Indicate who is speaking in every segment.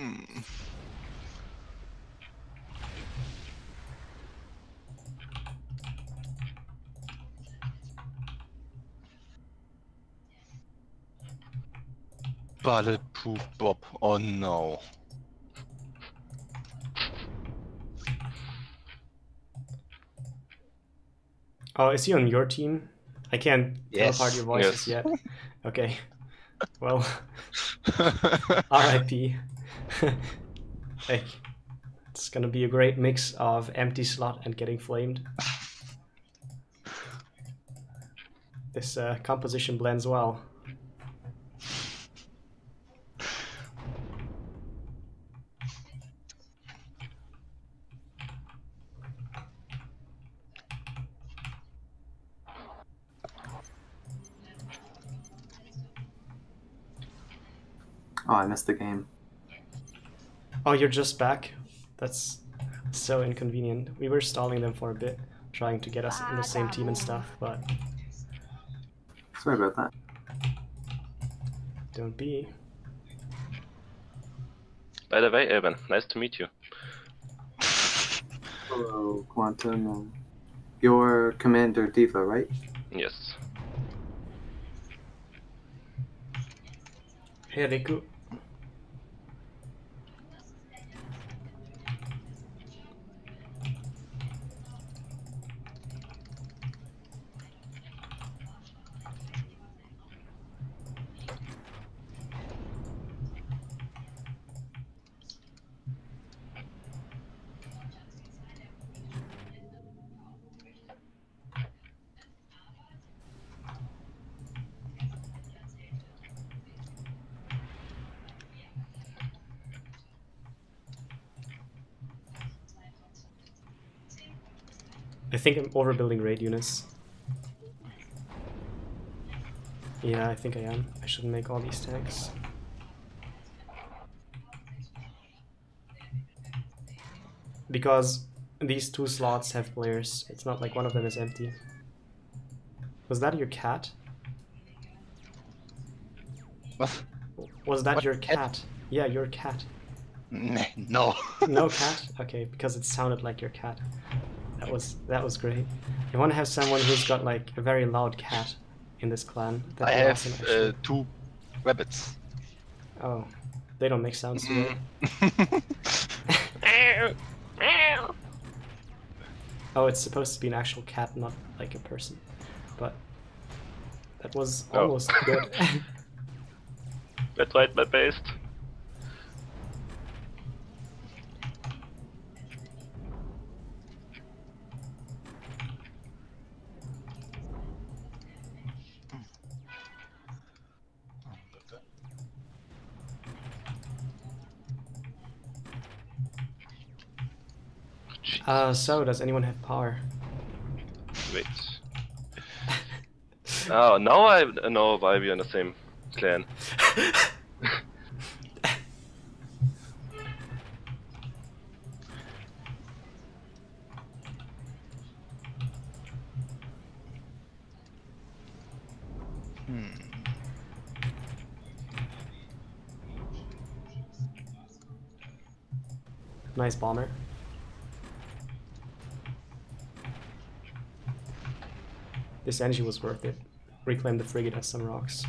Speaker 1: Hmm. Bulletproof Bob. Oh no.
Speaker 2: Oh, is he on your team? I can't tell apart your voices
Speaker 1: Yes.
Speaker 2: yet. Okay. Well, RIP. Like, it's gonna be a great mix of empty slot and getting flamed. This composition blends well.
Speaker 3: Oh, I missed the game.
Speaker 2: Oh, you're just back? That's so inconvenient. We were stalling them for a bit, trying to get us in the same team and stuff, but
Speaker 3: Sorry about that.
Speaker 2: don't be.
Speaker 4: By the way, Evan, nice to meet you.
Speaker 3: Hello, Quantum. You're Commander Diva, right?
Speaker 4: Yes.
Speaker 2: Hey, Riku. I think I'm overbuilding raid units. Yeah, I think I am. I shouldn't make all these tanks. Because these two slots have players. It's not like one of them is empty. Was that your cat?
Speaker 1: What?
Speaker 2: Was that
Speaker 1: What
Speaker 2: your
Speaker 1: cat?
Speaker 2: cat? Yeah, your cat.
Speaker 1: No.
Speaker 2: No cat? Okay, because it sounded like your cat. That was great. You want to have someone who's got like a very loud cat in this clan.
Speaker 1: I
Speaker 2: That'd be
Speaker 1: have
Speaker 2: awesome, actually.
Speaker 1: 2 rabbits.
Speaker 2: Oh, they don't make sounds, do they? Oh, it's supposed to be an actual cat, not like a person. But that was
Speaker 4: Oh.
Speaker 2: almost good.
Speaker 4: I tried my best.
Speaker 2: So does anyone have power?
Speaker 4: Wait. Oh, now I know why we are in the same clan.
Speaker 2: Nice bomber. This energy was worth it. Reclaim the frigate at some rocks.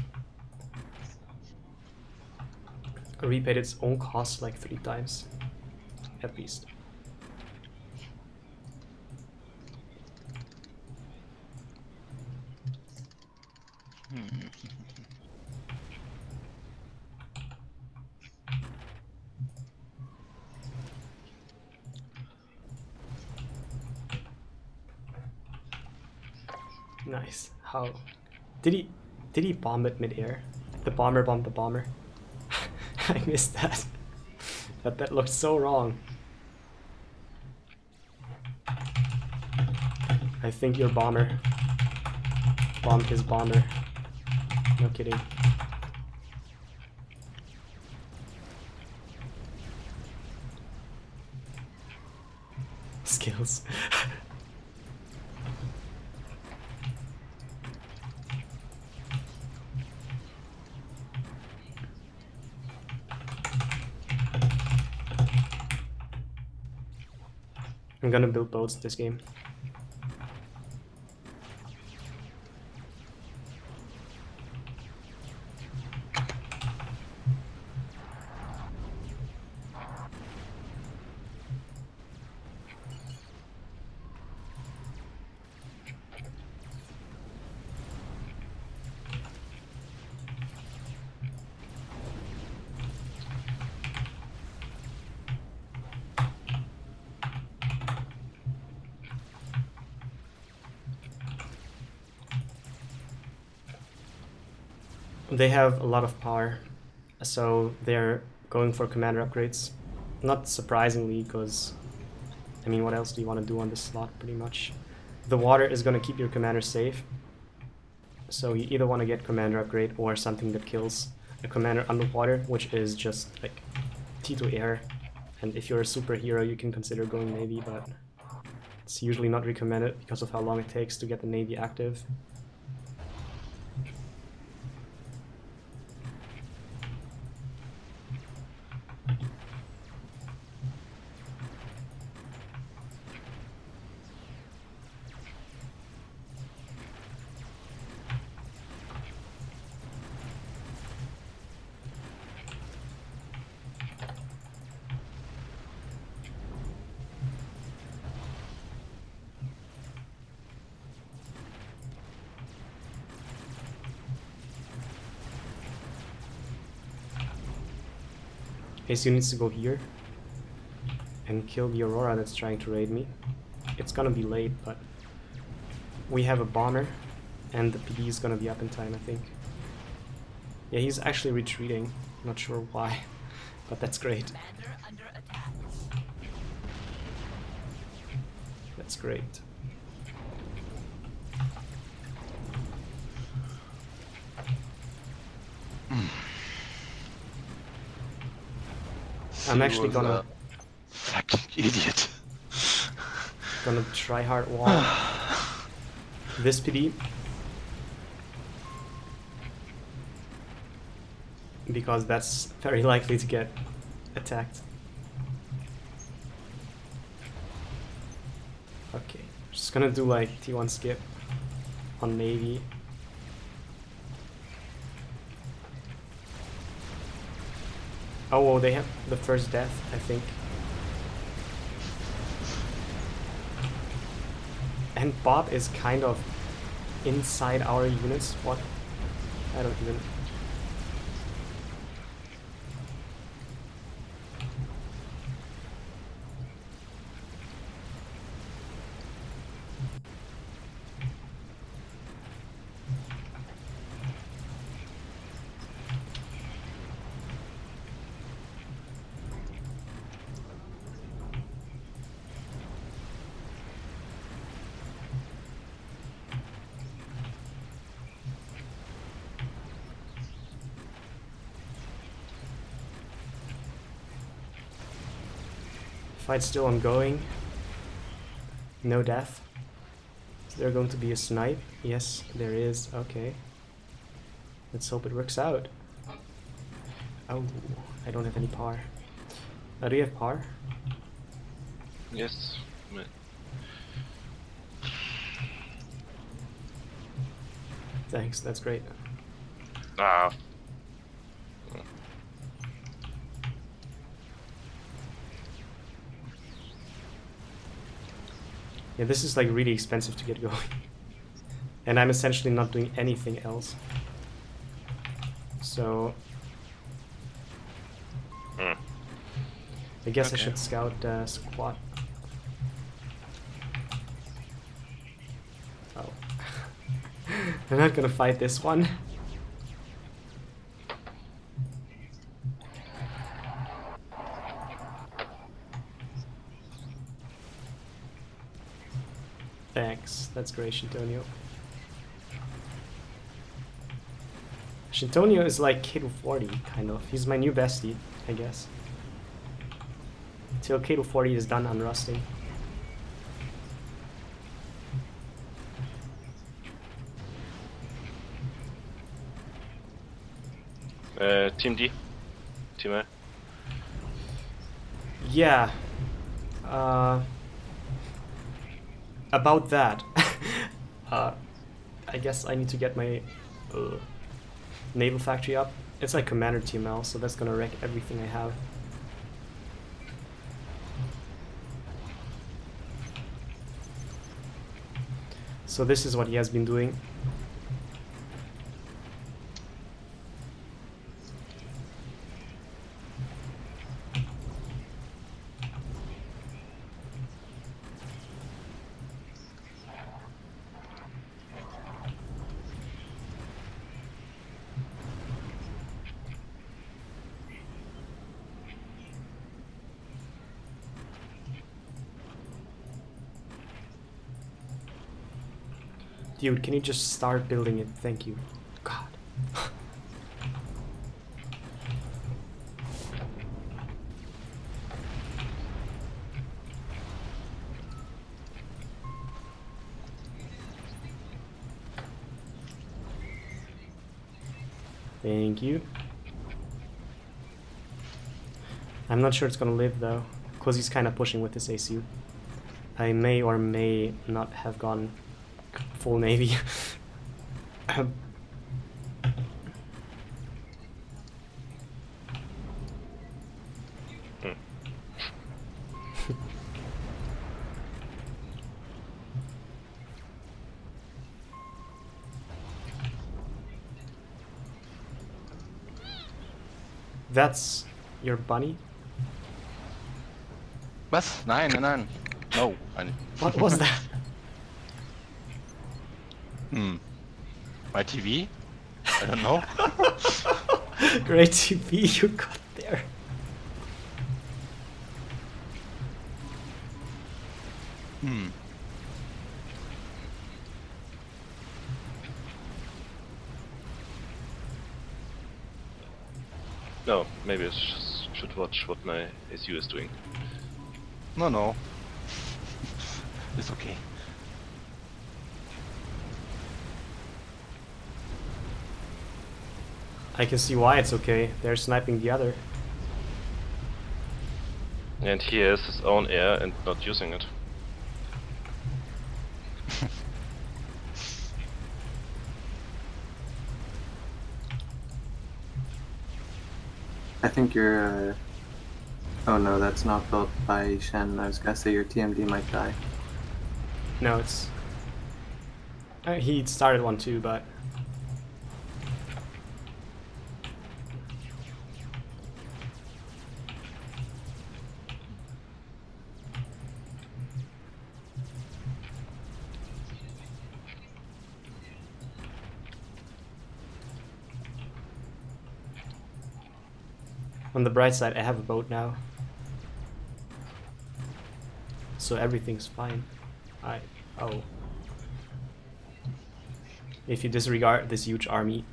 Speaker 2: Repaid its own cost like 3 times. At least. Nice. How did he bomb it mid-air? The bomber bombed the bomber. I missed that. That looked so wrong. I think your bomber bombed his bomber. No kidding. Skills. I'm gonna build boats this game. They have a lot of power, so they're going for commander upgrades. Not surprisingly, because, I mean, what else do you want to do on this slot, pretty much? The water is going to keep your commander safe, so you either want to get commander upgrade or something that kills a commander underwater, which is just like T2 air, and if you're a superhero you can consider going navy, but it's usually not recommended because of how long it takes to get the navy active. Ace needs to go here and kill the Aurora that's trying to raid me. It's gonna be late, but we have a bomber and the PD is gonna be up in time, I think. Yeah, he's actually retreating. Not sure why, but that's great. That's great. I'm actually gonna
Speaker 1: fucking idiot.
Speaker 2: Gonna try hard wall this PD because that's very likely to get attacked. Okay, just gonna do like T1 skip on navy. Oh, well, they have the first death, I think. And Bob is kind of inside our units. What? I don't even... Fight's still ongoing. No death. Is there going to be a snipe? Yes, there is. Okay. Let's hope it works out. Oh, I don't have any power. Do you have power?
Speaker 4: Yes.
Speaker 2: Thanks, that's great.
Speaker 4: Ah.
Speaker 2: Yeah, this is like really expensive to get going. And I'm essentially not doing anything else. So... I guess I should scout squat. Oh. I'm not gonna fight this one. Thanks, that's great, Shintonio. Shintonio is like K240, kind of. He's my new bestie, I guess. Till K240 is done unrusting.
Speaker 4: Team D? Team A?
Speaker 2: Yeah. about that, I guess I need to get my naval factory up. It's like Commander TML, so that's gonna wreck everything I have. So this is what he has been doing. Dude, can you just start building it? Thank you. God. Thank you. I'm not sure it's gonna live though, because he's kind of pushing with this ACU. I may or may not have gone full navy. That's your bunny?
Speaker 1: Was? Nein, nein, nein. No.
Speaker 2: What was that?
Speaker 1: My TV? I don't know.
Speaker 2: Great TV you got there.
Speaker 4: No, maybe I should watch what my SU is doing.
Speaker 1: No, no. It's okay.
Speaker 2: I can see why it's okay. They're sniping the other.
Speaker 4: And he has his own air and not using it.
Speaker 3: I think you're. Oh no, that's not built by Shen. I was gonna say your TMD might die.
Speaker 2: No, it's... he started one too, but... On the bright side, I have a boat now. So everything's fine. Oh. If you disregard this huge army.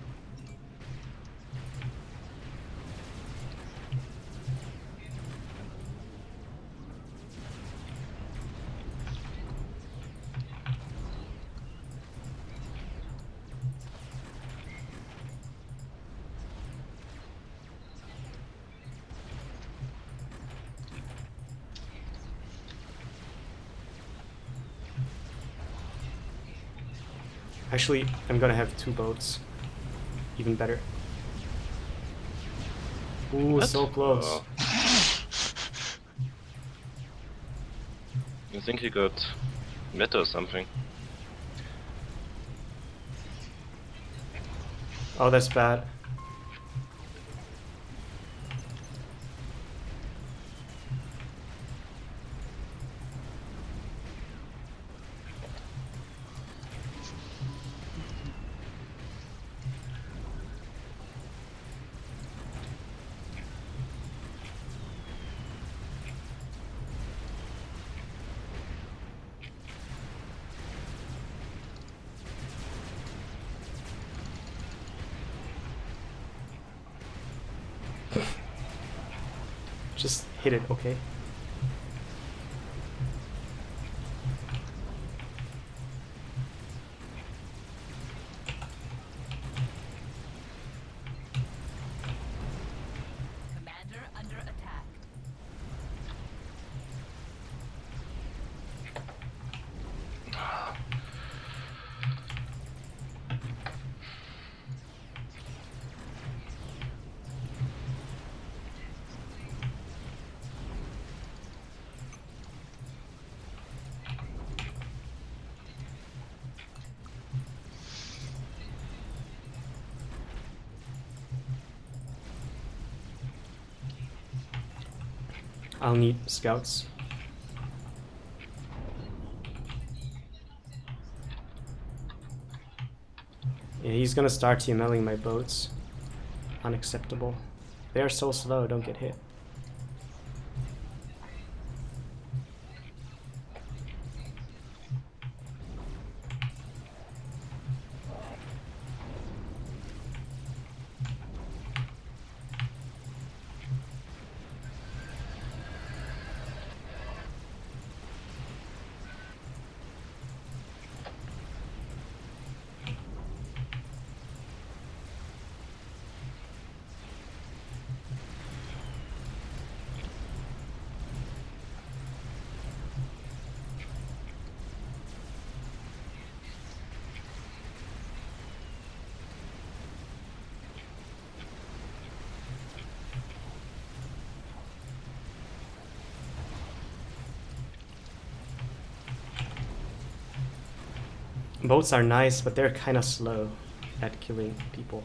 Speaker 2: Actually, I'm gonna have two boats. Even better. Ooh,
Speaker 4: What?
Speaker 2: so close.
Speaker 4: Oh. I think he got meta or something.
Speaker 2: Oh, that's bad. Just hit it, okay?
Speaker 5: Commander under attack.
Speaker 2: I'll need scouts. Yeah, he's gonna start TMLing my boats. Unacceptable. They're so slow, don't get hit. Boats are nice, but they're kind of slow at killing people.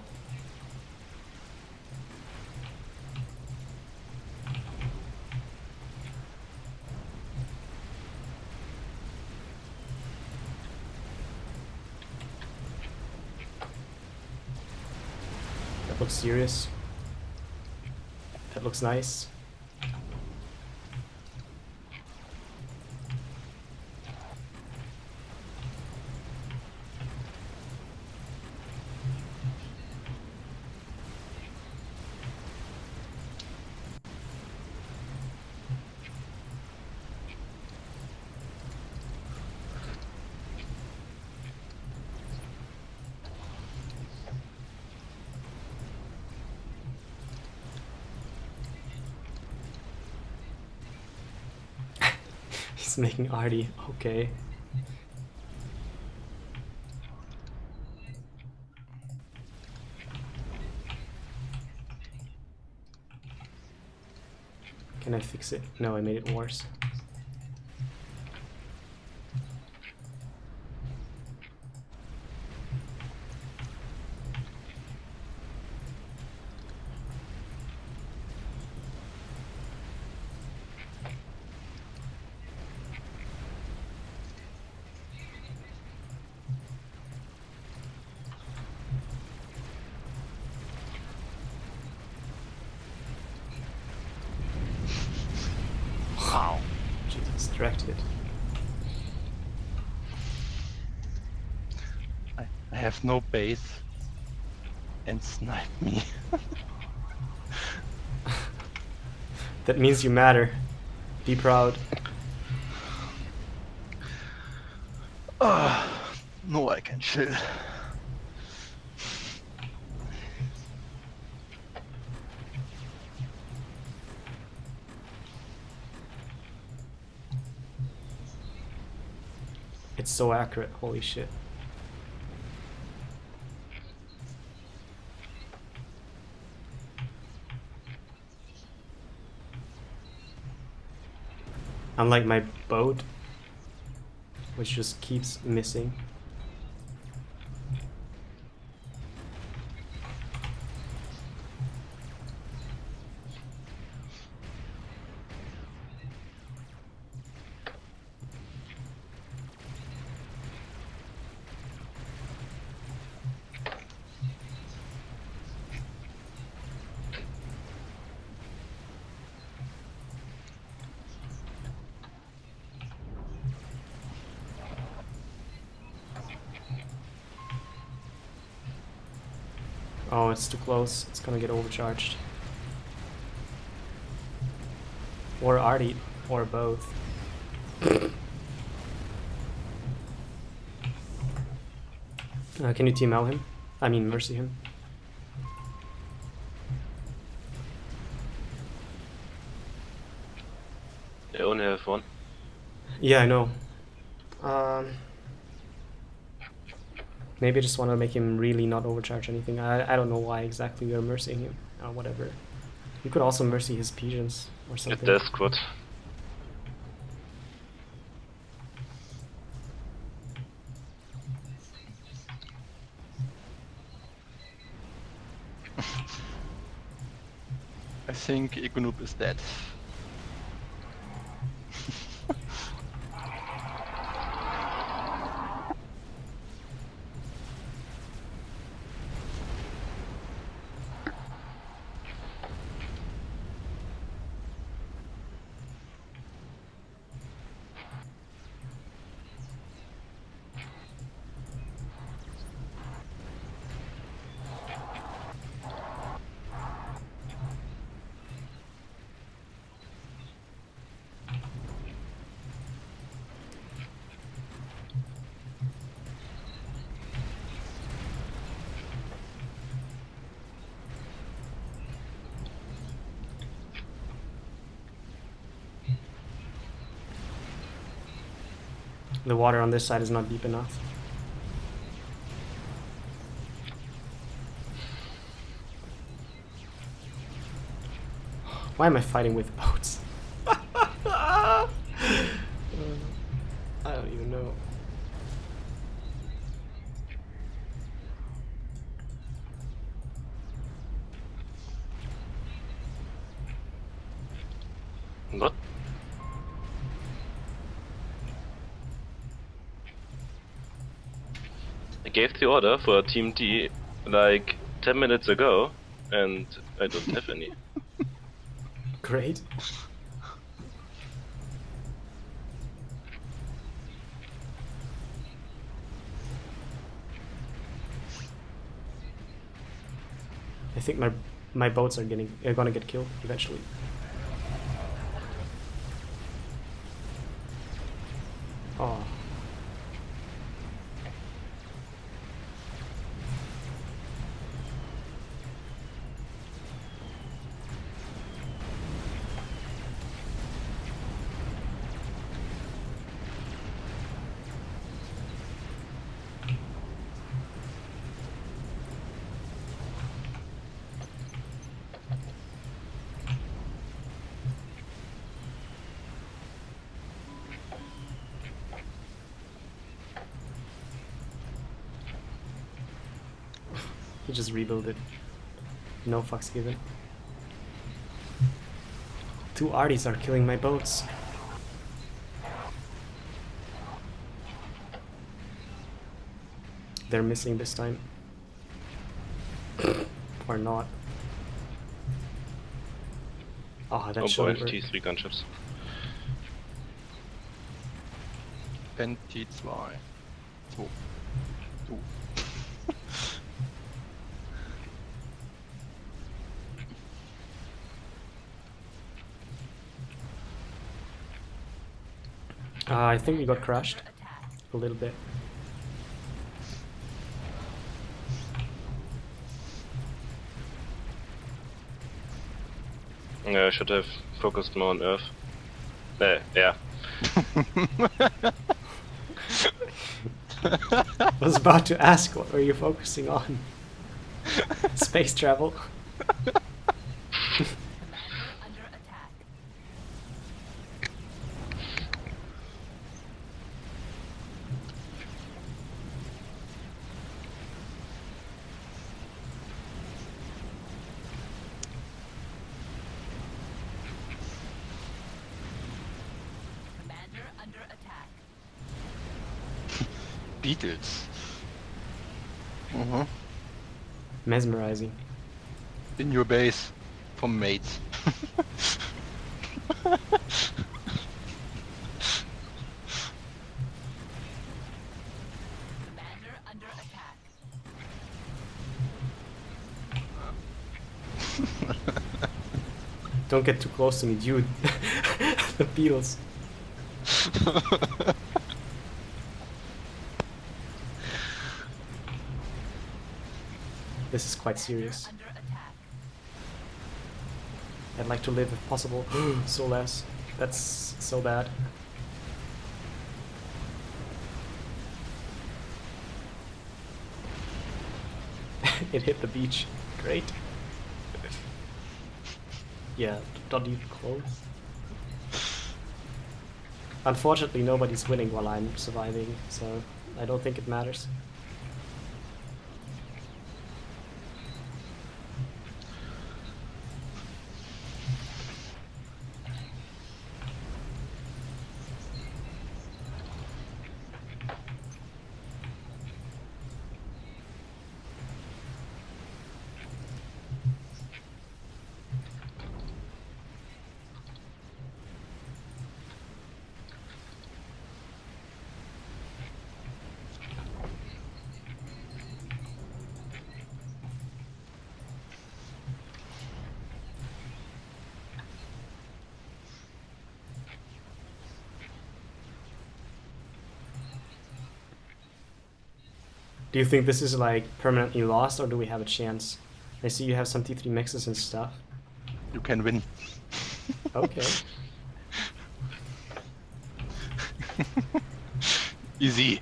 Speaker 2: That looks serious. That looks nice. He's making arty, okay. Can I fix it? No, I made it worse.
Speaker 1: Wow.
Speaker 2: Jesus, directed.
Speaker 1: I have no base and snipe me.
Speaker 2: That means you matter. Be proud.
Speaker 1: No, I can chill.
Speaker 2: It's so accurate, holy shit. Unlike my boat, which just keeps missing. Oh, it's too close. It's gonna get overcharged. Or arty, or both. Can you TML him? I mean, mercy him.
Speaker 4: I only have one.
Speaker 2: Yeah, I know. Maybe I just want to make him really not overcharge anything. I don't know why exactly we are mercying him or whatever. You could also mercy his pigeons or
Speaker 4: At
Speaker 2: something.
Speaker 4: their squad.
Speaker 1: I think Egonoob is dead.
Speaker 2: The water on this side is not deep enough. Why am I fighting with boats? I don't even know.
Speaker 4: What? I gave the order for Team D like 10 minutes ago, and I don't have any.
Speaker 2: Great. I think my boats are gonna get killed eventually. Oh. He just rebuild it. No fucks given. 2 arties are killing my boats. They're missing this time. Or not. Oh, that
Speaker 4: Oh boy,
Speaker 2: should work.
Speaker 4: T3 gunships.
Speaker 1: T2. So. Du.
Speaker 2: I think we got crushed a little bit.
Speaker 4: Yeah, I should have focused more on Earth. Yeah.
Speaker 2: I was about to ask, what were you focusing on? Space travel?
Speaker 1: Beatles.
Speaker 2: Mesmerizing.
Speaker 1: In your base. From mates.
Speaker 2: Don't get too close to me, dude. The Beatles. This is quite serious. I'd like to live if possible. So less. That's so bad. It hit the beach. Great. Yeah, don't even close. Unfortunately, nobody's winning while I'm surviving, so I don't think it matters. Do you think this is like permanently lost, or do we have a chance? I see you have some T3 mixes and stuff.
Speaker 1: You can win.
Speaker 2: Okay.
Speaker 1: Easy.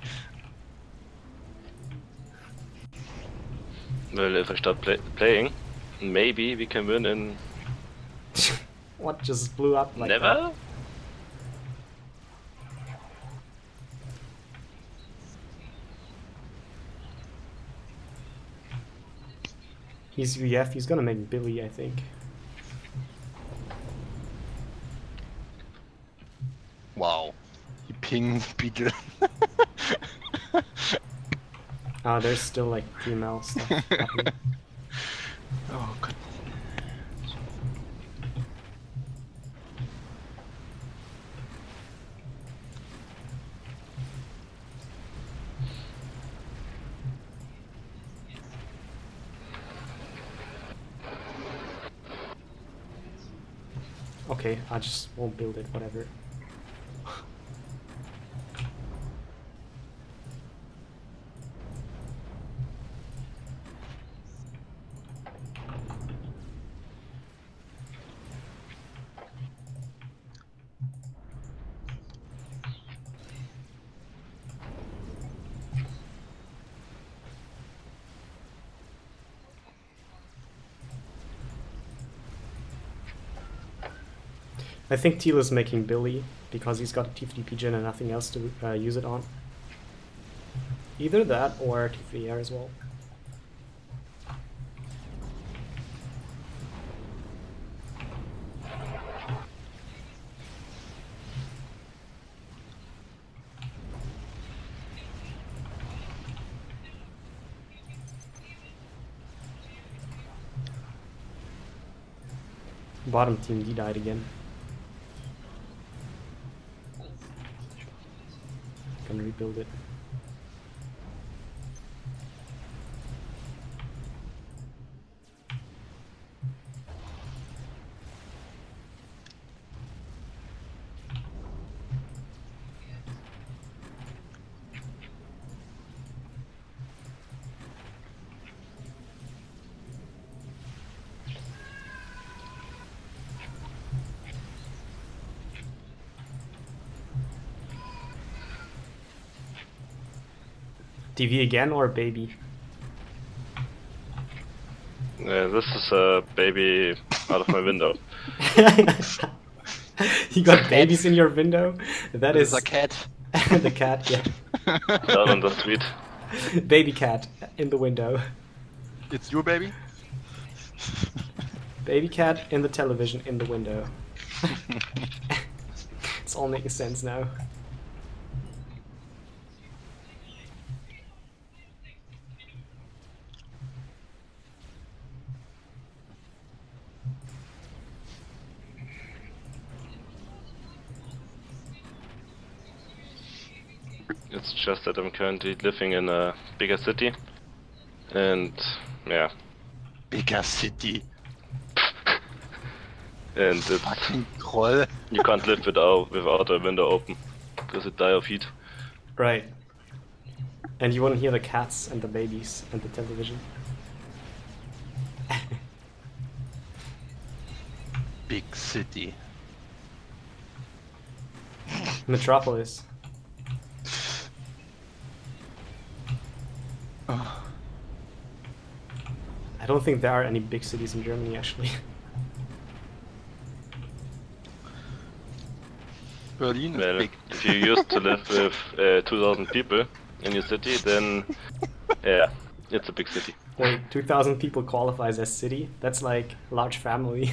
Speaker 4: Well, if I start playing, maybe we can win in
Speaker 2: What just blew up like that?
Speaker 4: never?
Speaker 2: He's VF, he's gonna make Billy, I think.
Speaker 1: Wow. He pings Beetle.
Speaker 2: There's still like female stuff happening.
Speaker 1: Oh god.
Speaker 2: Okay, I just won't build it, whatever. I think Teal is making Billy because he's got a T50 pigeon and nothing else to use it on. Either that or T50 air as well. Bottom team D died again. Can rebuild it. TV again or baby?
Speaker 4: This is a baby out of my window.
Speaker 2: You got babies in your window? That
Speaker 1: This
Speaker 2: is
Speaker 1: is a cat.
Speaker 2: the cat, yeah.
Speaker 4: Down on the street.
Speaker 2: Baby cat in the window.
Speaker 1: It's your baby?
Speaker 2: Baby cat in the television in the window. It's all making sense now.
Speaker 4: It's just that I'm currently living in a bigger city. And yeah.
Speaker 1: Bigger city.
Speaker 4: And it's,
Speaker 1: Fucking troll.
Speaker 4: you can't live without a window open. Because it die of heat.
Speaker 2: Right. And you won't hear the cats and the babies and the television.
Speaker 1: Big city.
Speaker 2: Metropolis.
Speaker 1: Oh.
Speaker 2: I don't think there are any big cities in Germany actually.
Speaker 1: Berlin is
Speaker 4: Well,
Speaker 1: big.
Speaker 4: if you used to live with 2,000 people in your city, then yeah, it's a big city.
Speaker 2: Wait, 2,000 people qualifies as city? That's like large family.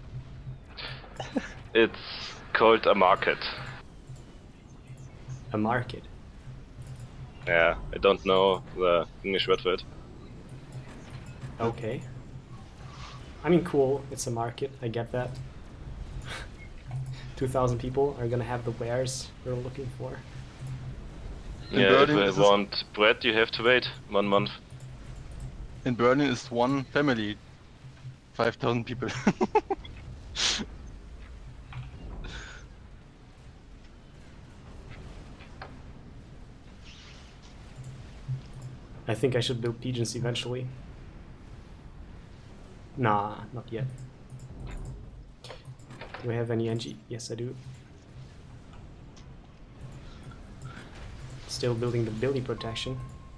Speaker 4: It's called a market.
Speaker 2: A market.
Speaker 4: Yeah, I don't know the English word for it.
Speaker 2: Okay. I mean, cool, it's a market, I get that. 2,000 people are gonna have the wares we're looking for.
Speaker 1: In
Speaker 4: Yeah,
Speaker 1: Berlin
Speaker 4: if
Speaker 1: is
Speaker 4: I
Speaker 1: this-
Speaker 4: want bread, you have to wait 1 month.
Speaker 1: In Berlin is one family. 5,000 people.
Speaker 2: I think I should build pigeons eventually. Nah, not yet. Do I have any NG? Yes, I do. still building the Billy protection.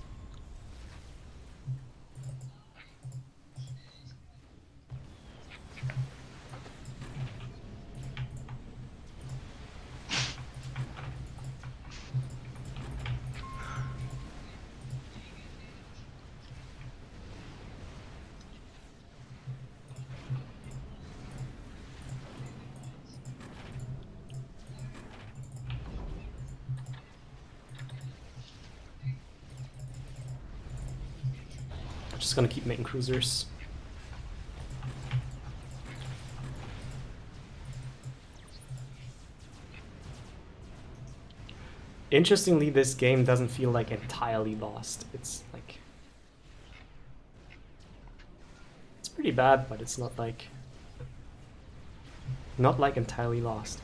Speaker 2: Just gonna keep making cruisers. Interestingly, this game doesn't feel like entirely lost. It's like... it's pretty bad, but it's not like... not like entirely lost.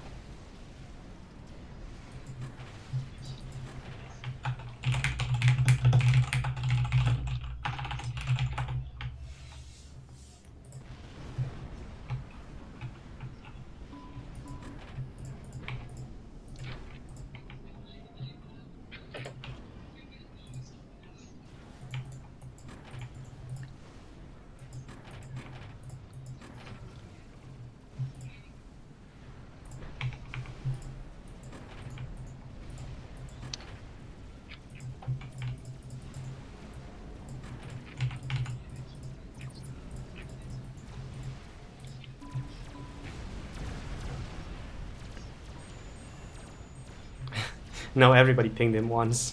Speaker 2: No, everybody pinged him once.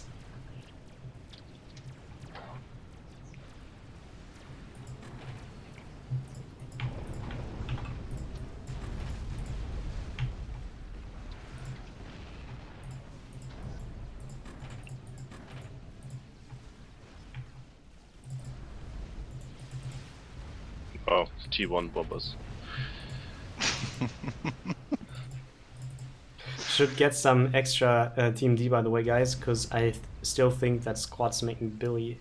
Speaker 4: Oh, T1 bombers.
Speaker 2: Should get some extra Team D, by the way, guys, because I still think that squad's making Billy.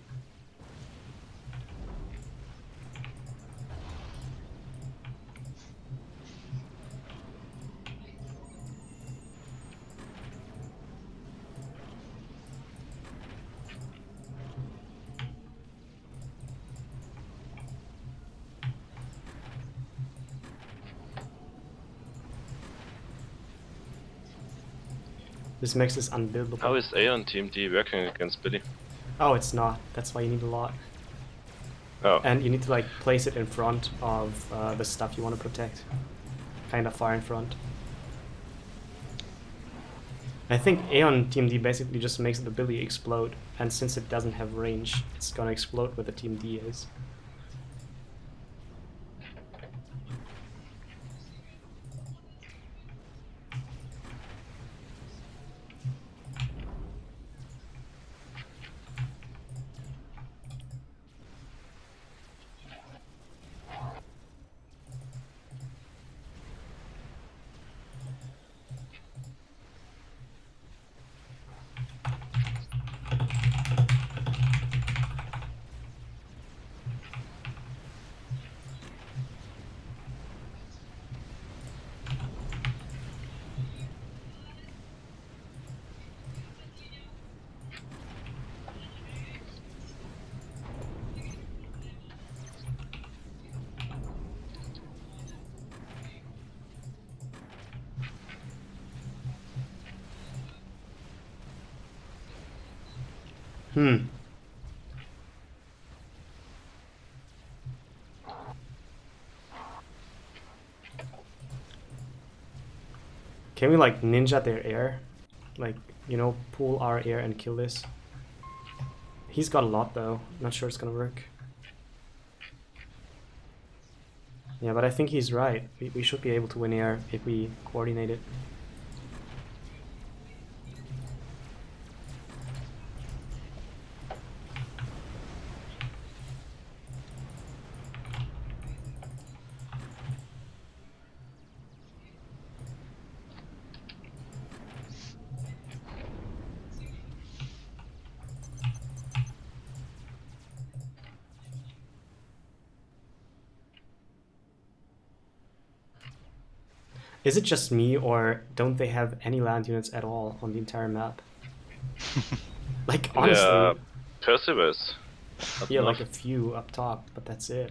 Speaker 2: This makes this unbuildable.
Speaker 4: How is A on Team D working against Billy?
Speaker 2: Oh, it's not. That's why you need a lot.
Speaker 4: Oh.
Speaker 2: And you need to like place it in front of the stuff you want to protect. Kind of far in front. I think A on Team D basically just makes the Billy explode, and since it doesn't have range, it's gonna explode where the Team D is. Can we like ninja their air? Like, you know, pull our air and kill this? He's got a lot though. Not sure it's gonna work. Yeah, but I think he's right. We should be able to win air if we coordinate it. Is it just me, or don't they have any land units at all on the entire map? Like, honestly.
Speaker 4: Yeah, Perseus. Up
Speaker 2: Yeah, like
Speaker 4: north.
Speaker 2: a few up top, but that's it.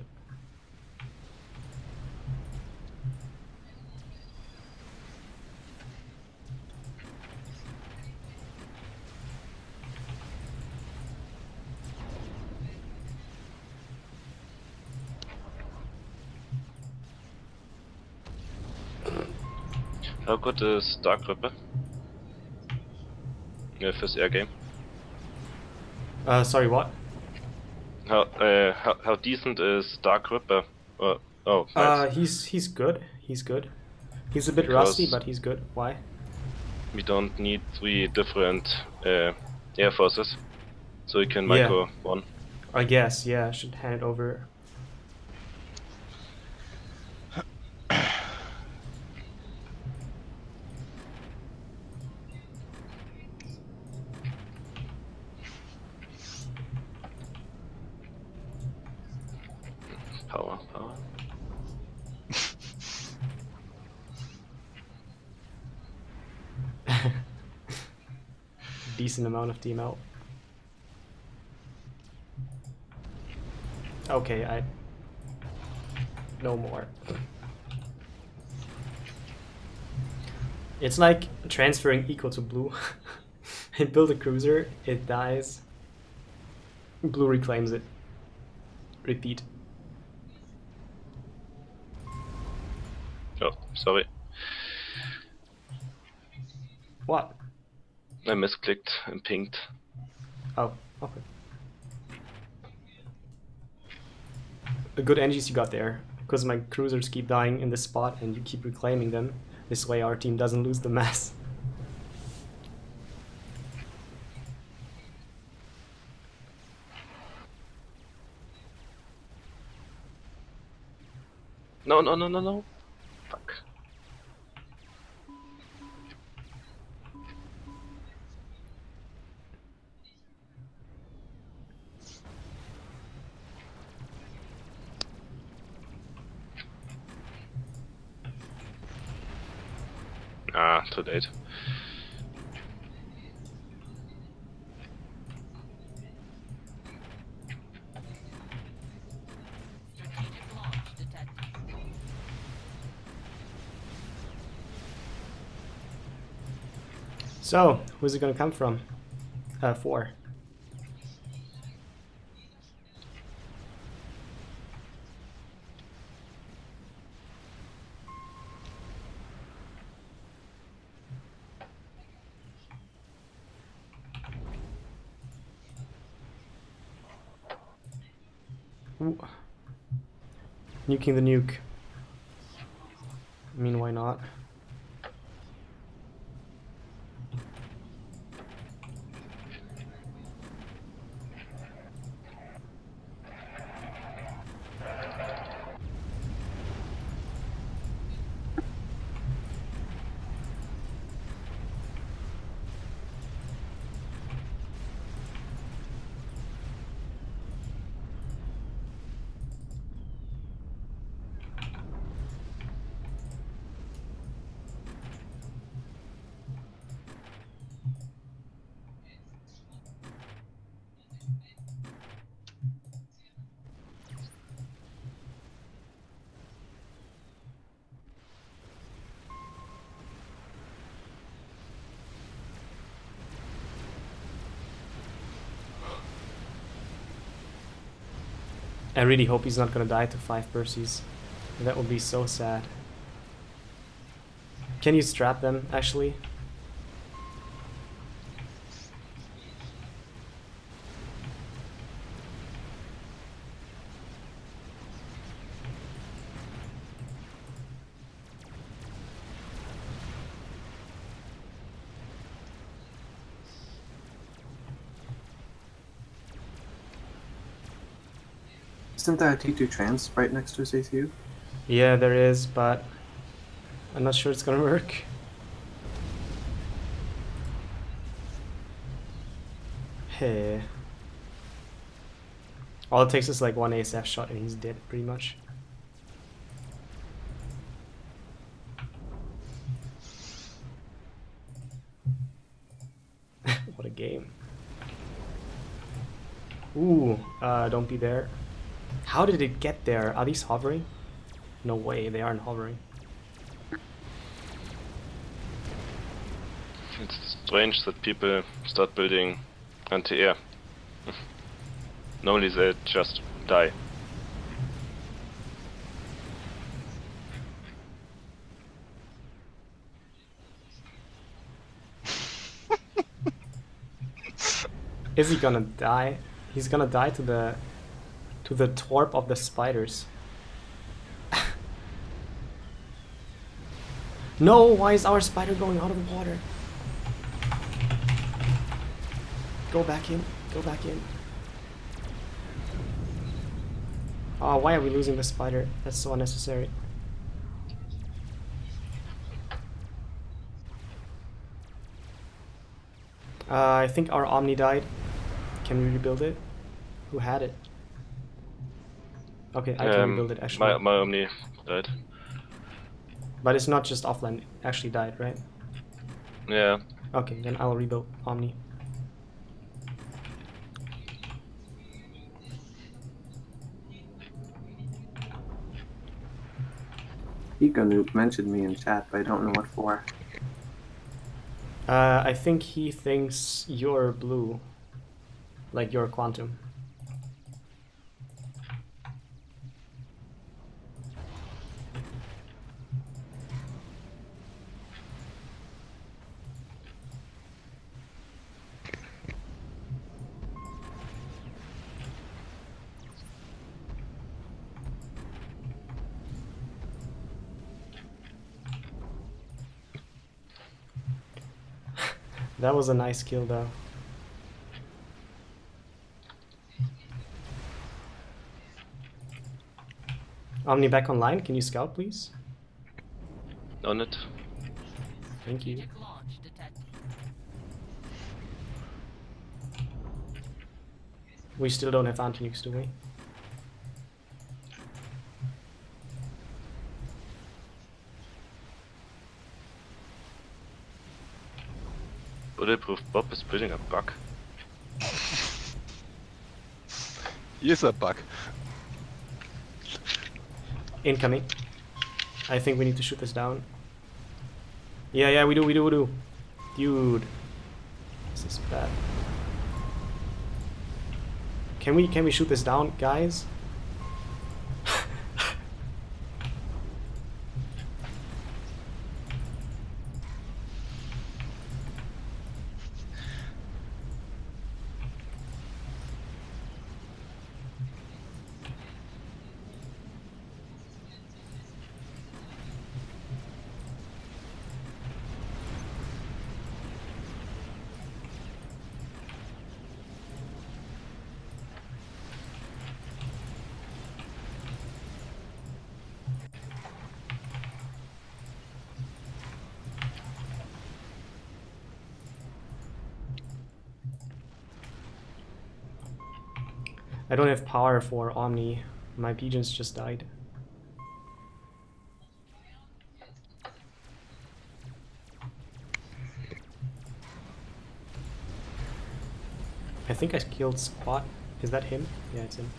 Speaker 4: How good is Dark Ripper? Yeah, first air game.
Speaker 2: Sorry, what?
Speaker 4: How decent is Dark Ripper? Oh, nice.
Speaker 2: He's good. He's good. He's a bit
Speaker 4: Because-
Speaker 2: rusty, but he's good. Why?
Speaker 4: We don't need 3 different air forces, so we can
Speaker 2: Yeah.
Speaker 4: micro one.
Speaker 2: I guess, yeah, I should hand it over.
Speaker 4: Power.
Speaker 2: Decent amount of DML. Okay, no more. It's like transferring eco to blue. I build a cruiser, it dies. Blue reclaims it. Repeat.
Speaker 4: Oh, sorry.
Speaker 2: What?
Speaker 4: I misclicked and pinged.
Speaker 2: Oh, okay. A good engines you got there, because my cruisers keep dying in this spot and you keep reclaiming them. This way our team doesn't lose the mass.
Speaker 4: No. Fuck. Ah, too late.
Speaker 2: So, who's it gonna come from? 4. Ooh. Nuking the nuke. I mean, why not? I really hope he's not gonna die to 5 Perseus. That would be so sad. Can you strap them, actually?
Speaker 3: Isn't there a T2 trans right next to his ACU?
Speaker 2: Yeah, there is, but I'm not sure it's gonna work. Hey. All it takes is like one ASF shot and he's dead, pretty much. What a game. Ooh, don't be there. How did it get there? Are these hovering? No way, they aren't hovering.
Speaker 4: It's strange that people start building anti-air. Normally they just die.
Speaker 2: Is he gonna die? He's gonna die to the torp of the spiders. No, why is our spider going out of the water? Go back in, go back in. Oh, why are we losing the spider? That's so unnecessary. I think our Omni died. Can we rebuild it? Who had it? Okay, I can rebuild it actually.
Speaker 4: My Omni died.
Speaker 2: But it's not just offline, it actually died, right?
Speaker 4: Yeah.
Speaker 2: Okay, then I'll rebuild Omni.
Speaker 3: Econoop mentioned me in chat, but I don't know what for.
Speaker 2: I think he thinks you're blue. Like you're quantum. That was a nice kill though. Omni back online, can you scout please?
Speaker 4: On it.
Speaker 2: Thank you. We still don't have anti-nukes, do we?
Speaker 4: Bulletproof Bob is building a bug.
Speaker 1: Here's a bug.
Speaker 2: Incoming. I think we need to shoot this down. Yeah, we do. Dude. This is bad. Can we shoot this down, guys? I don't have power for Omni. My pigeons just died. I think I killed Squat. Is that him? Yeah, it's him.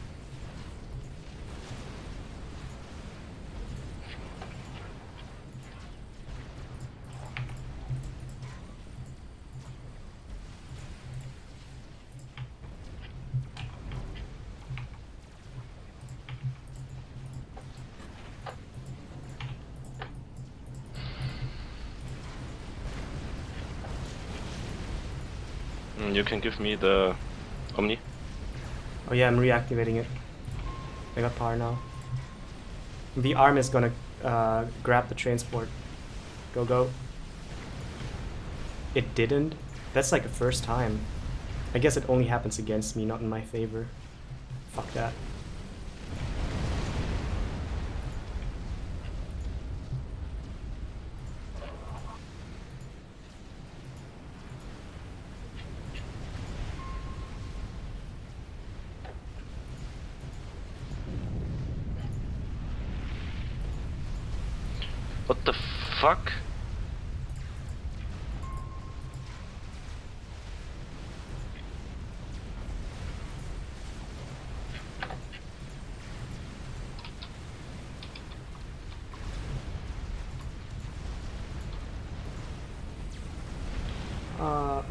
Speaker 4: You can give me the Omni.
Speaker 2: Oh yeah, I'm reactivating it. I got power now. The arm is gonna grab the transport. Go. It didn't? That's like the first time. I guess it only happens against me, not in my favor. Fuck that.
Speaker 4: What the fuck?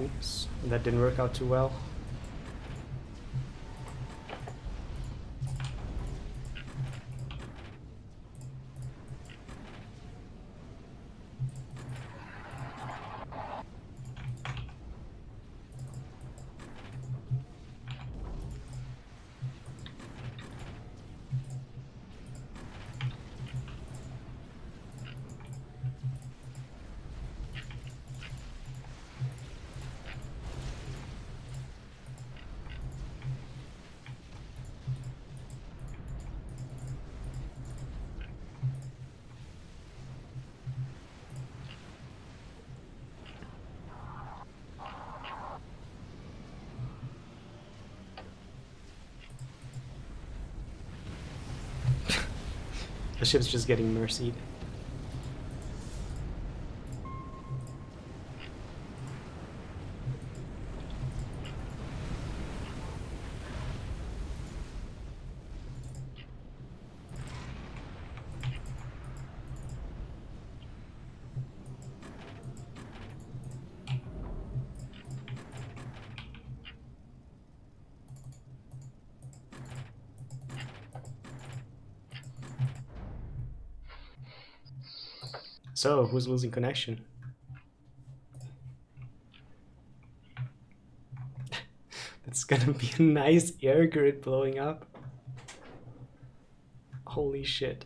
Speaker 2: Oops, that didn't work out too well. The ship's just getting mercied. So, who's losing connection? That's gonna be a nice air grid blowing up. Holy shit.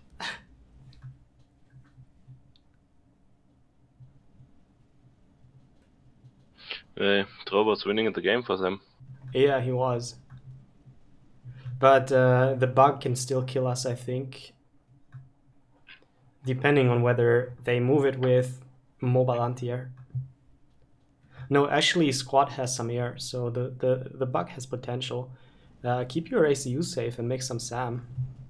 Speaker 4: Tro was winning at the game for them.
Speaker 2: Yeah, he was. But the bug can still kill us, I think. Depending on whether they move it with mobile anti-air. No, actually Squad has some air, so the bug has potential. Keep your ACU safe and make some SAM.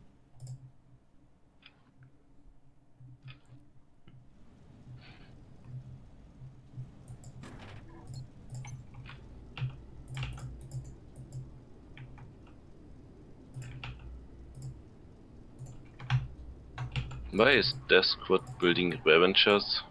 Speaker 4: Why is Death Squad building Revengers?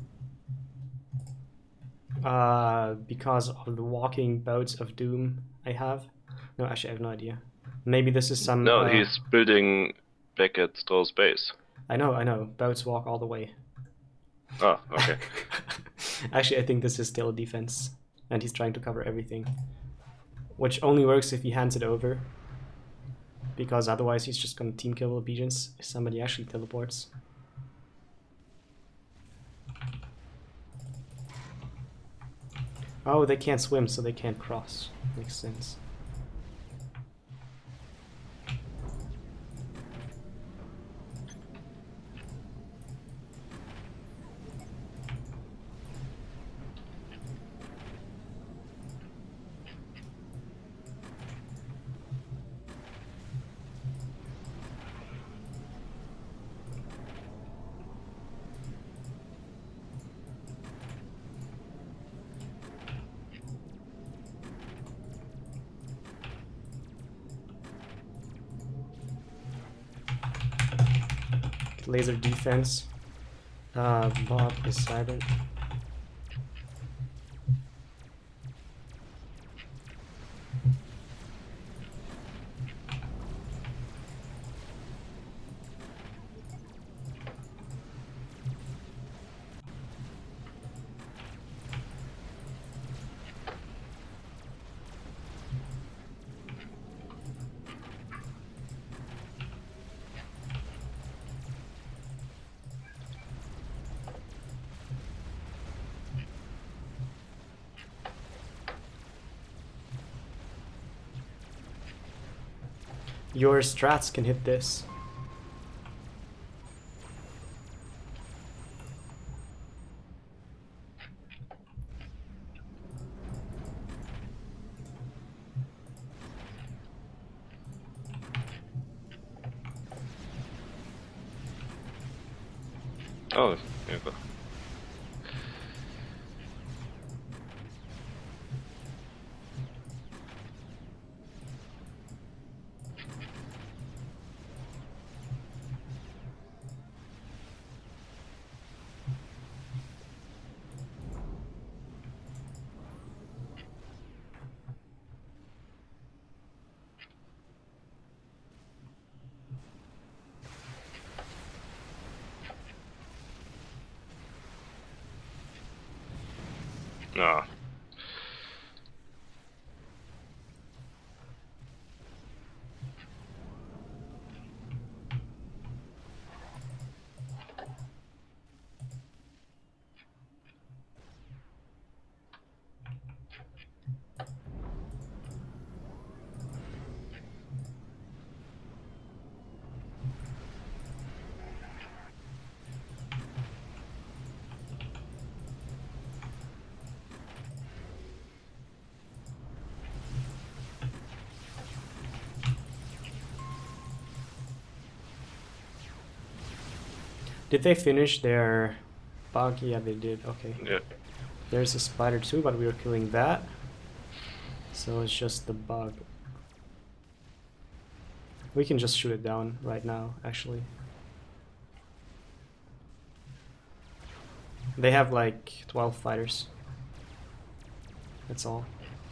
Speaker 2: Because of the walking boats of doom I have. No, actually I have no idea. Maybe this is some...
Speaker 4: No, he's building back at Stroh's base.
Speaker 2: I know. Boats walk all the way.
Speaker 4: Oh, okay.
Speaker 2: Actually, I think this is still defense. And he's trying to cover everything. Which only works if he hands it over. Because otherwise he's just gonna team kill Legions if somebody actually teleports. Oh, they can't swim, so they can't cross. Makes sense. Laser defense. Bob is silent. Your strats can hit this.
Speaker 4: Oh, yeah. Ah.
Speaker 2: Did they finish their bug? Yeah, they did. Okay.
Speaker 4: Yeah.
Speaker 2: There's a spider too, but we were killing that. So it's just the bug. We can just shoot it down right now, actually. They have like 12 fighters. That's all.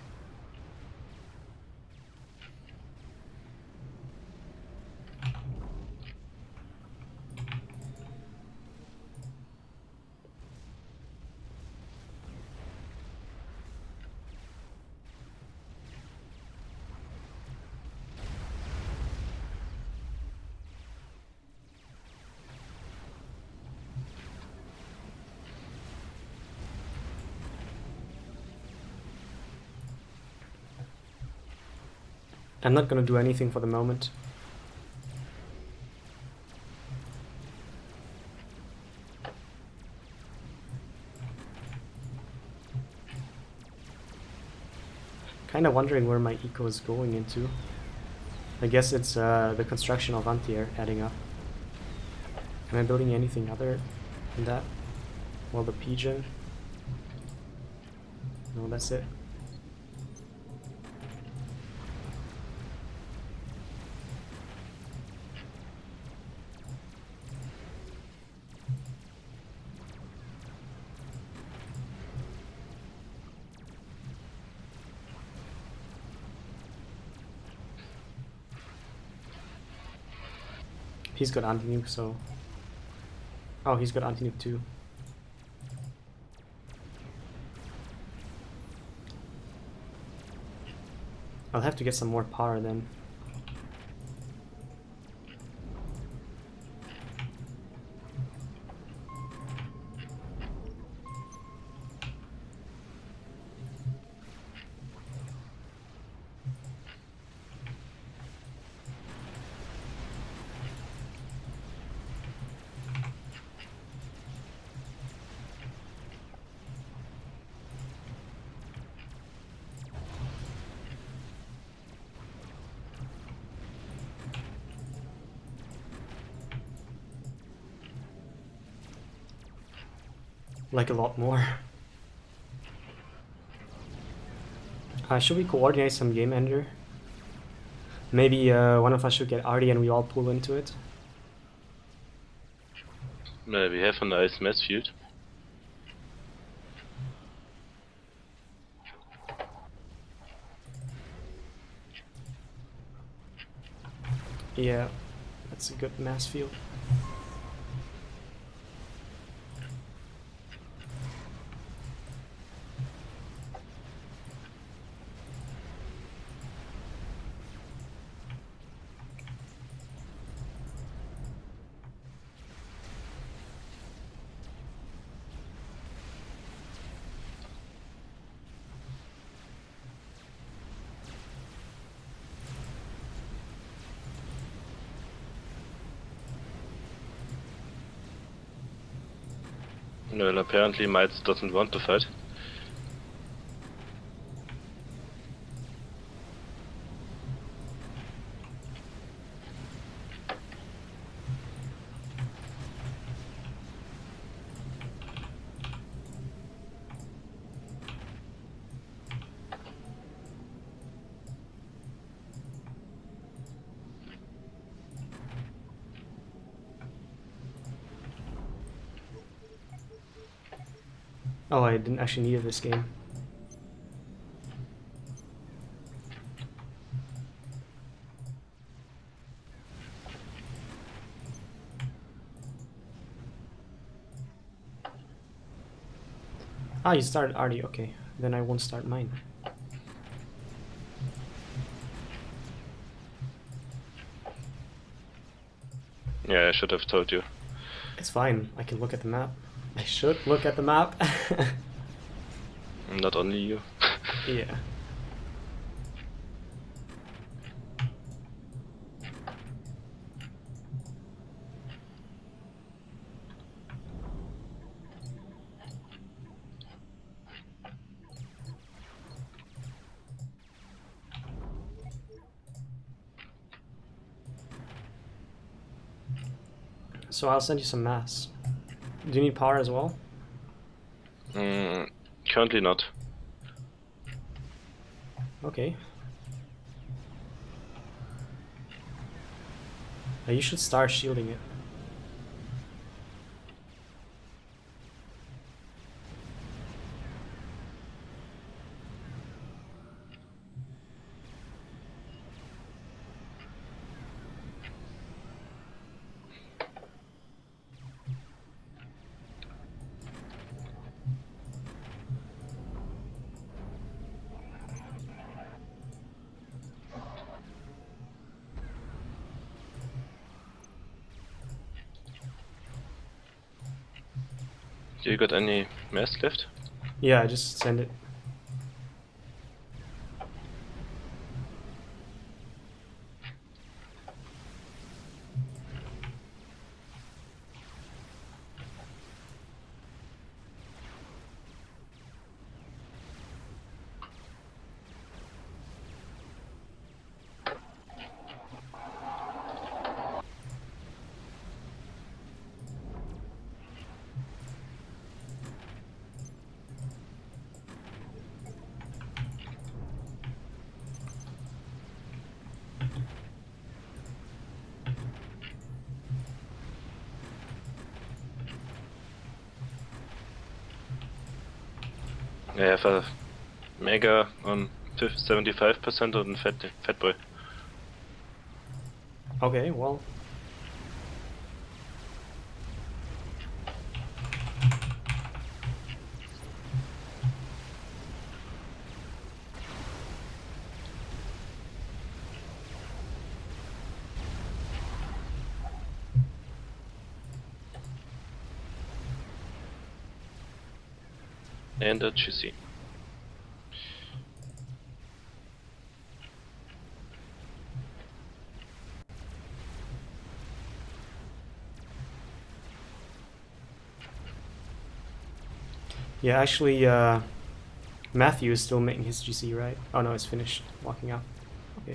Speaker 2: I'm not gonna do anything for the moment. Kinda wondering where my eco is going into. I guess it's the construction of anti-air adding up. Am I building anything other than that? Well, the pigeon. No, that's it. He's got anti-nuke, so... Oh, he's got anti-nuke too. I'll have to get some more power then. Like a lot more. Should we coordinate some game ender? Maybe one of us should get Artie and we all pull into it.
Speaker 4: We have a nice mass field.
Speaker 2: Yeah, that's a good mass field.
Speaker 4: Well, apparently Mites doesn't want to fight.
Speaker 2: Oh, I didn't actually need this game. Ah, you started Artie, okay. Then I won't start mine.
Speaker 4: Yeah, I should have told you.
Speaker 2: It's fine, I can look at the map. I should look at the map.
Speaker 4: Not only you.
Speaker 2: Yeah. So I'll send you some mass. Do you need power as well?
Speaker 4: Currently not.
Speaker 2: Okay. You should start shielding it.
Speaker 4: You got any mass left?
Speaker 2: Yeah, just send it.
Speaker 4: I have a Mega on 75% on Fat Boy.
Speaker 2: Okay, well.
Speaker 4: And a GC.
Speaker 2: Yeah, actually, Matthew is still making his GC, right? Oh no, it's finished. Walking out. Okay.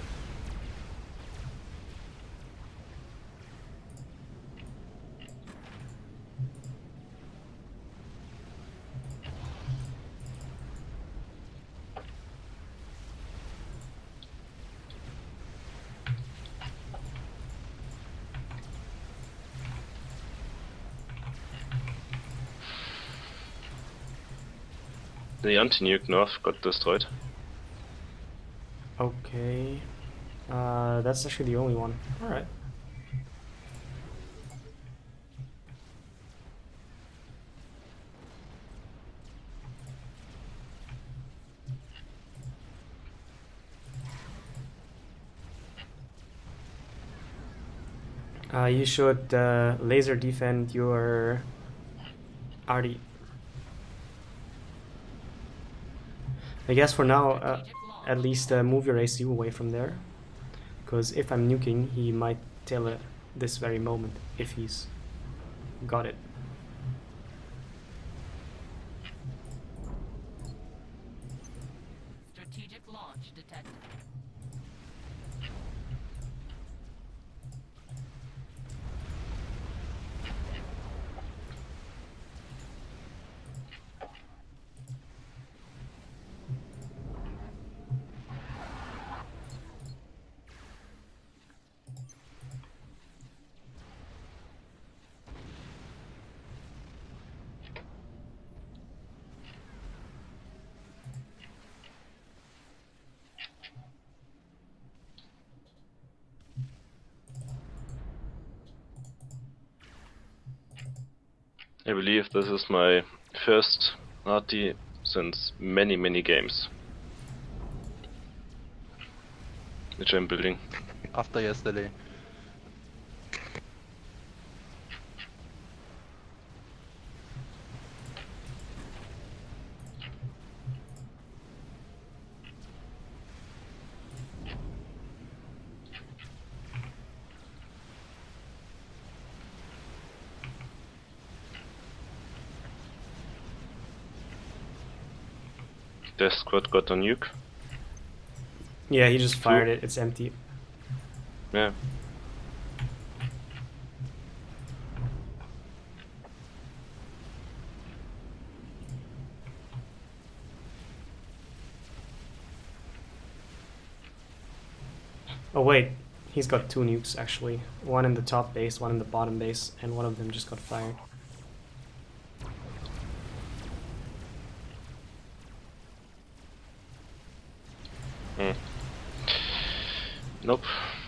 Speaker 4: The anti-nuke north got destroyed.
Speaker 2: Okay. That's actually the only one. Alright. You should laser defend your Artie. I guess for now, at least move your ACU away from there. Because if I'm nuking, he might tail it this very moment, if he's got it.
Speaker 5: Strategic launch detected.
Speaker 4: I believe this is my first Arty since many games. Which I'm building.
Speaker 1: After yesterday.
Speaker 4: Death Squad got a nuke.
Speaker 2: Yeah, he just fired it. It's empty.
Speaker 4: Yeah.
Speaker 2: Oh wait, he's got 2 nukes actually. One in the top base, one in the bottom base, and one of them just got fired.
Speaker 4: Nope.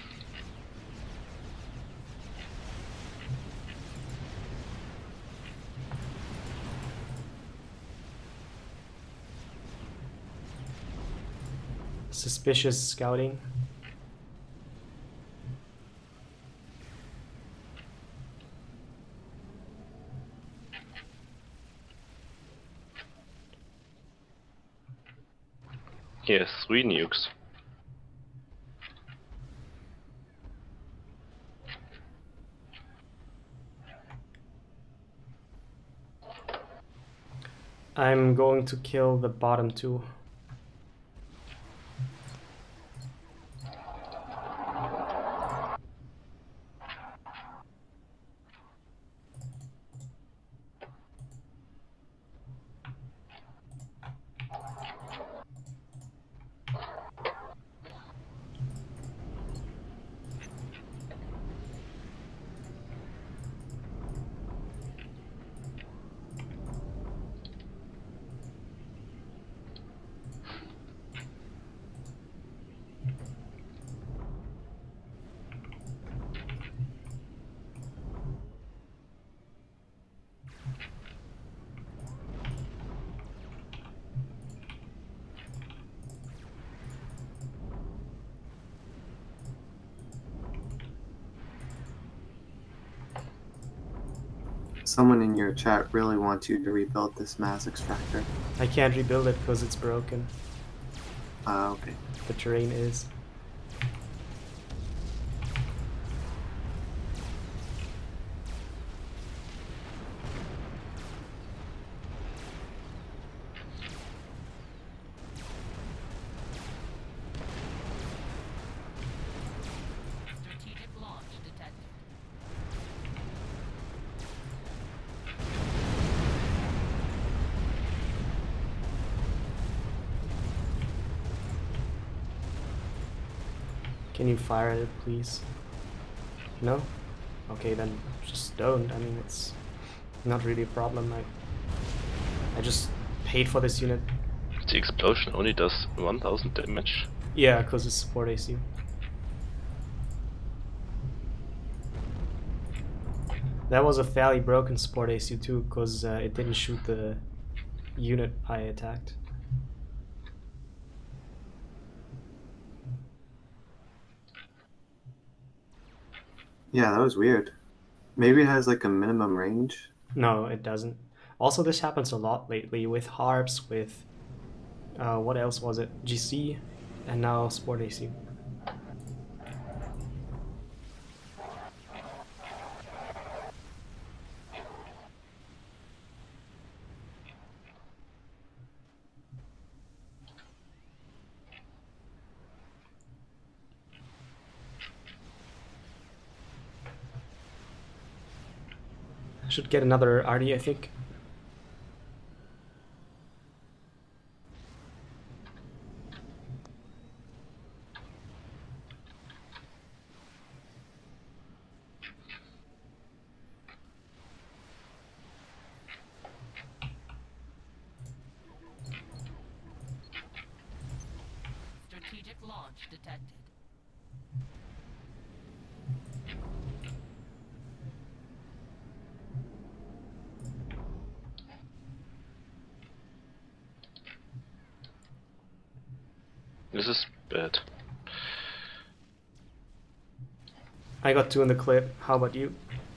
Speaker 2: Suspicious scouting.
Speaker 4: He has 3 nukes.
Speaker 2: I'm going to kill the bottom 2.
Speaker 3: Someone in your chat really wants you to rebuild this mass extractor.
Speaker 2: I can't rebuild it because it's broken.
Speaker 3: Okay.
Speaker 2: The terrain is.
Speaker 5: Strategic launch detected.
Speaker 2: Can you fire it, please? No? Okay, then just don't. I mean, it's not really a problem. I just paid for this unit.
Speaker 4: The explosion only does 1000 damage.
Speaker 2: Yeah, because it's support AC. That was a fairly broken support AC too, because it didn't shoot the unit I attacked.
Speaker 3: Yeah, that was weird. Maybe it has like a minimum range.
Speaker 2: No, it doesn't. Also, this happens a lot lately with harps, with what else was it? GC, and now Sport AC. Should get another RD, I think.
Speaker 5: Strategic launch detected.
Speaker 4: This is bad.
Speaker 2: I got 2 in the clip. How about you?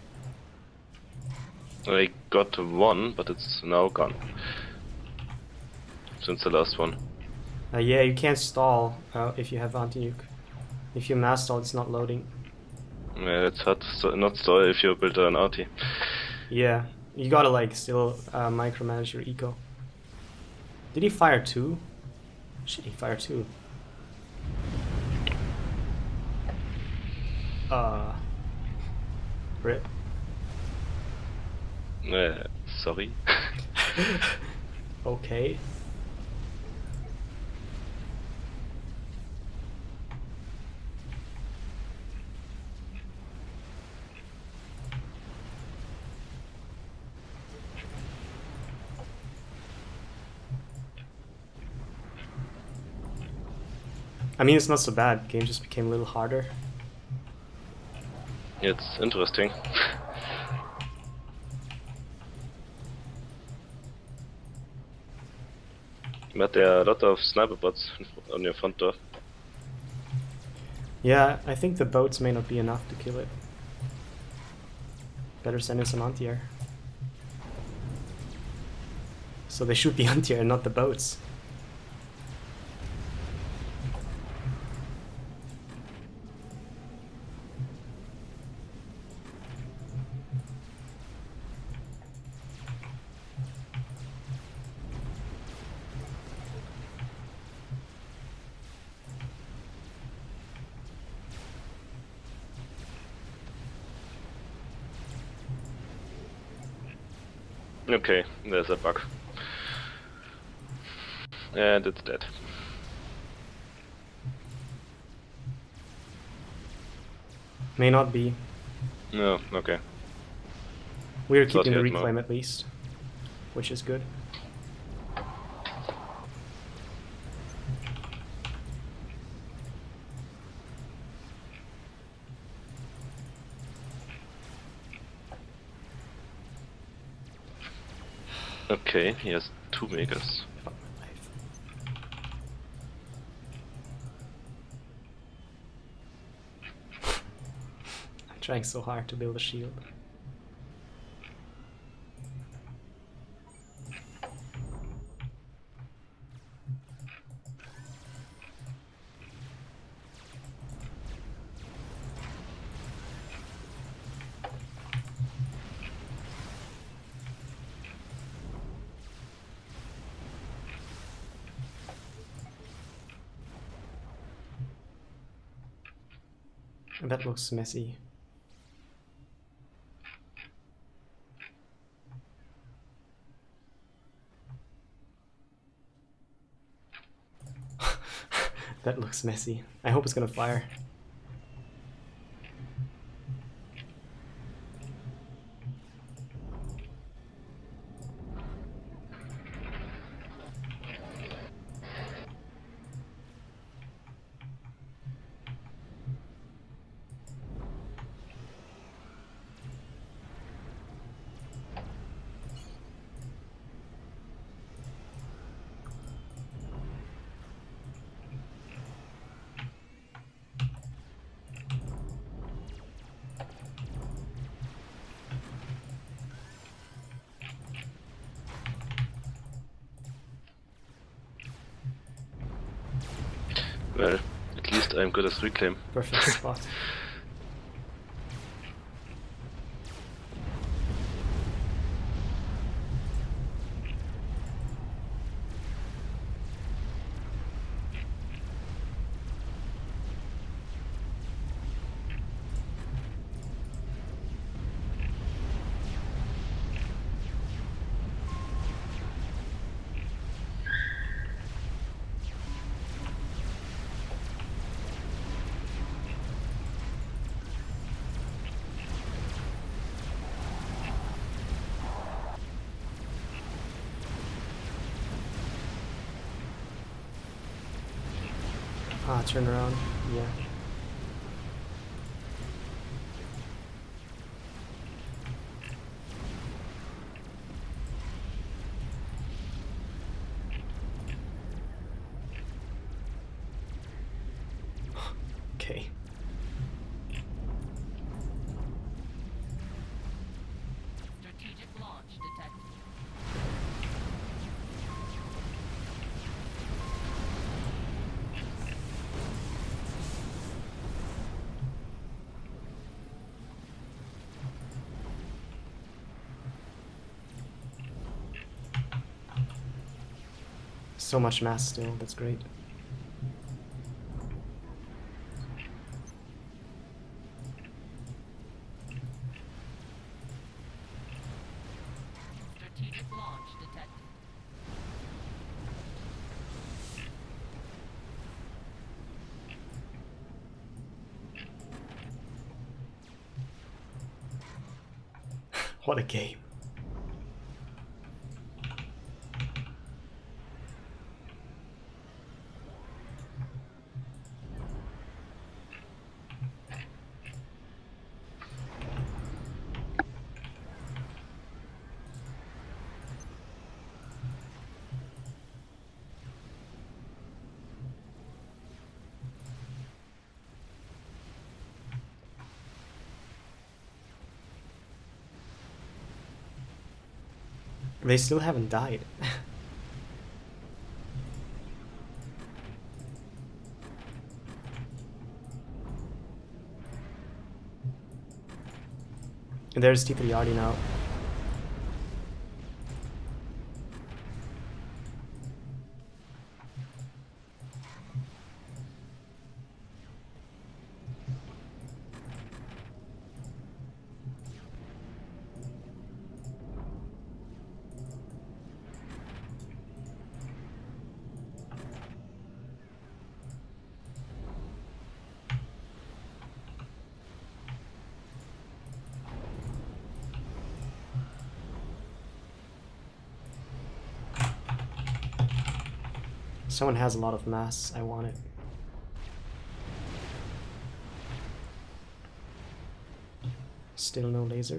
Speaker 4: I got to 1, but it's now gone. Since the last one.
Speaker 2: Yeah, you can't stall if you have anti-nuke. If you mass stall, it's not loading.
Speaker 4: Yeah, it's hard to not stall if you build an arty.
Speaker 2: Yeah, you gotta like still micromanage your eco. Did he fire 2? Shit, he fired 2. Rip.
Speaker 4: Sorry.
Speaker 2: Okay. I mean, it's not so bad. Game just became a little harder.
Speaker 4: It's interesting. But there are a lot of sniper bots on your front door.
Speaker 2: Yeah, I think the boats may not be enough to kill it. Better send in some anti-air. So they shoot the anti-air, not the boats.
Speaker 4: Okay, there's a bug. And it's dead.
Speaker 2: May not be.
Speaker 4: No, okay.
Speaker 2: We're
Speaker 4: Thought
Speaker 2: keeping the
Speaker 4: he had more.
Speaker 2: reclaim at least, which is good.
Speaker 4: Okay, he has 2 megas.
Speaker 2: I'm trying so hard to build a shield. That looks messy. That looks messy. I hope it's gonna fire.
Speaker 4: Well, at least I'm good at reclaim.
Speaker 2: Perfect spot. Ah, turn around. Yeah. So much mass still, that's great.
Speaker 5: Strategic launch detected.
Speaker 2: What a game. They still haven't died. And there's T3RD now. Someone has a lot of mass, I want it. Still no laser.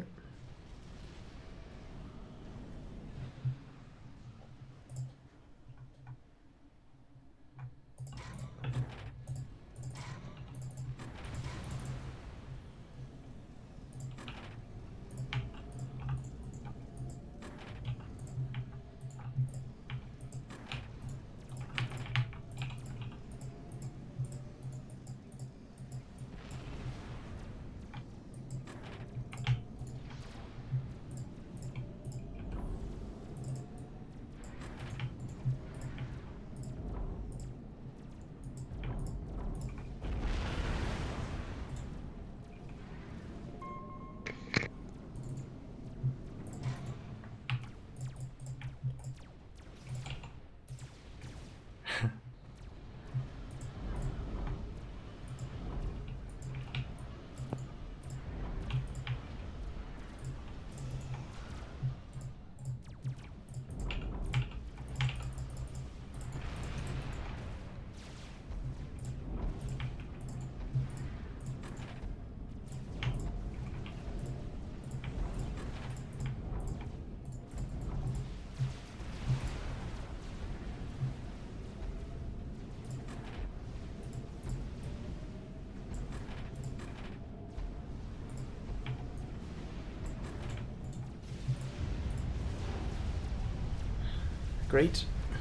Speaker 2: Great.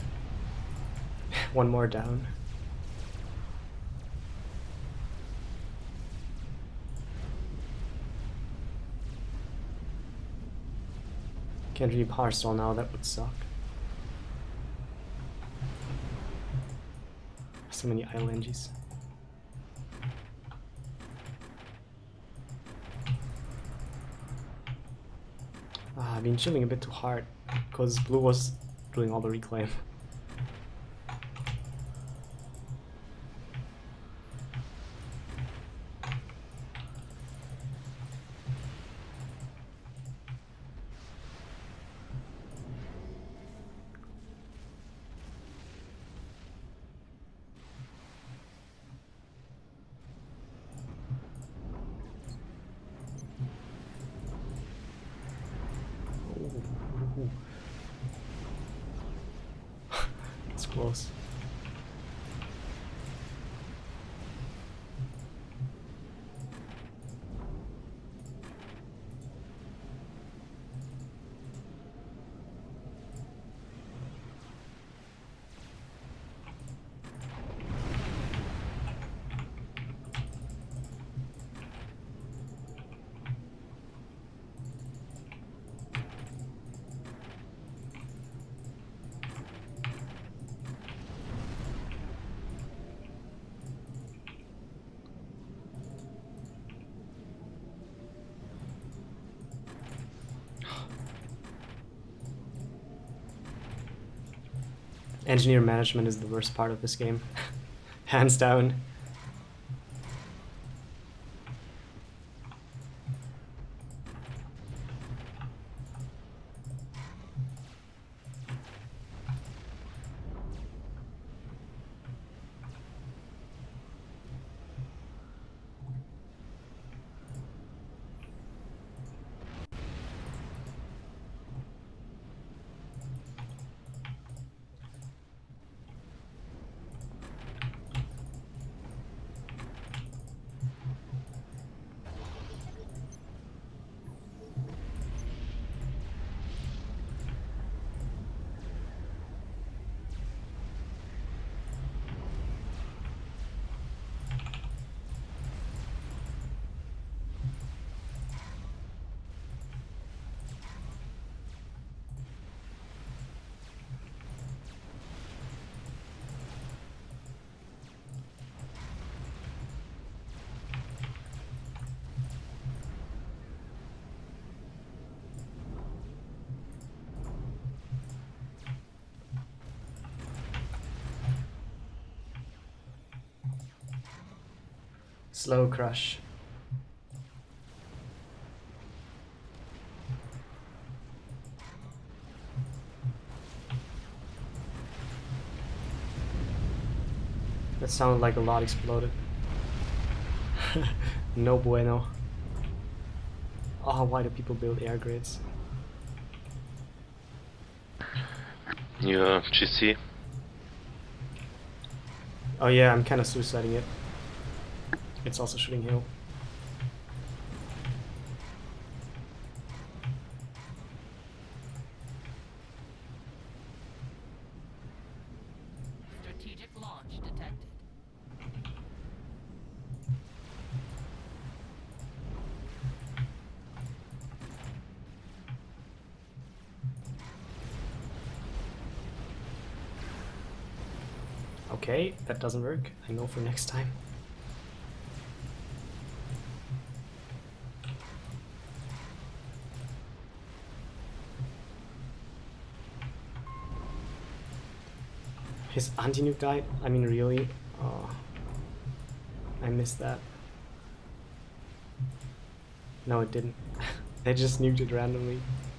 Speaker 2: One more down. Can't really power stall now, that would suck. So many idle NGs. I've been chilling a bit too hard because blue was doing all the reclaim. It's close. Engineer management is the worst part of this game. Hands down. Slow crush. That sounded like a lot exploded. No bueno. Oh, why do people build air grids?
Speaker 4: Yeah, GC.
Speaker 2: Oh yeah, I'm kind of suiciding it. It's also shooting hill.
Speaker 5: Strategic launch detected.
Speaker 2: Okay, that doesn't work. I know for next time. His anti-nuke died? I mean, really? Oh, I missed that. No, it didn't. They just nuked it randomly.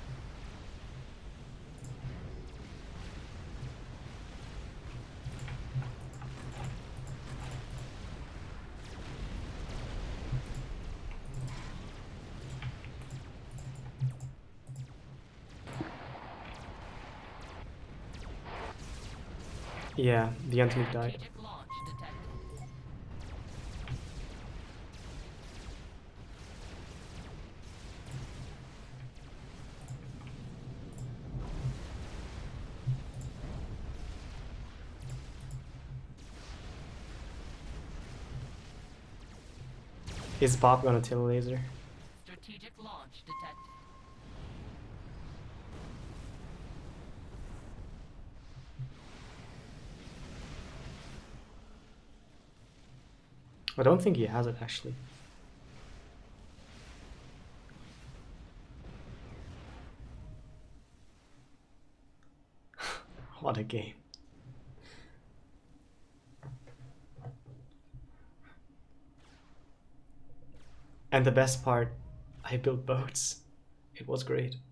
Speaker 2: Yeah, the anti-nuke died.
Speaker 5: Strategic launch detected.
Speaker 2: Is Bob gonna kill a laser?
Speaker 5: Strategic launch detected.
Speaker 2: I don't think he has it actually. What a game. And the best part, I built boats. It was great.